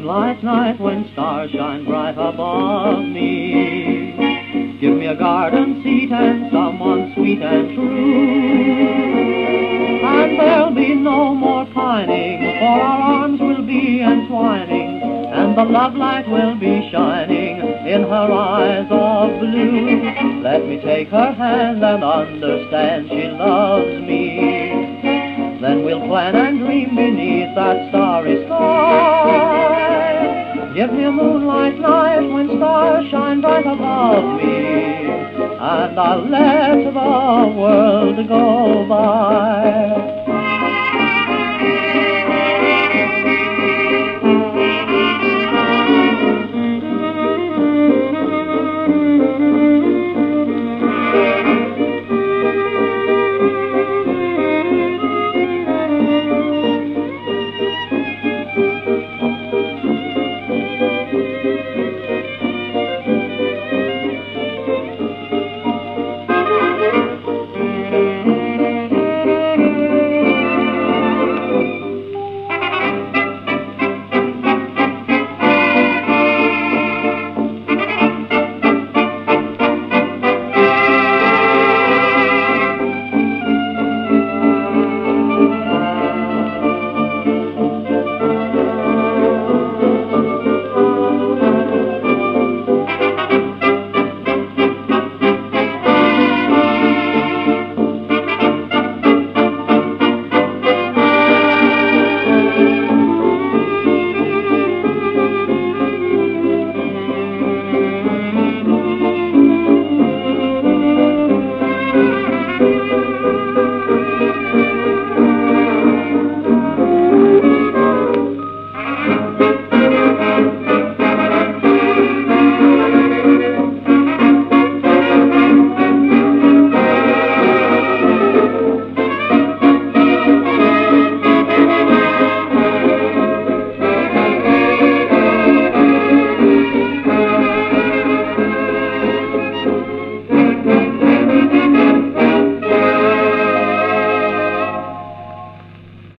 moonlight night when stars shine bright above me. Give me a garden seat and someone sweet and true, and there'll be no more pining, for our arms will be entwining, and the love light will be shining in her eyes of blue. Let me take her hand and understand she loves me. Then we'll plan and dream beneath that starry sky. Give me a moonlight night when stars shine bright above me, and I'll let the world go by.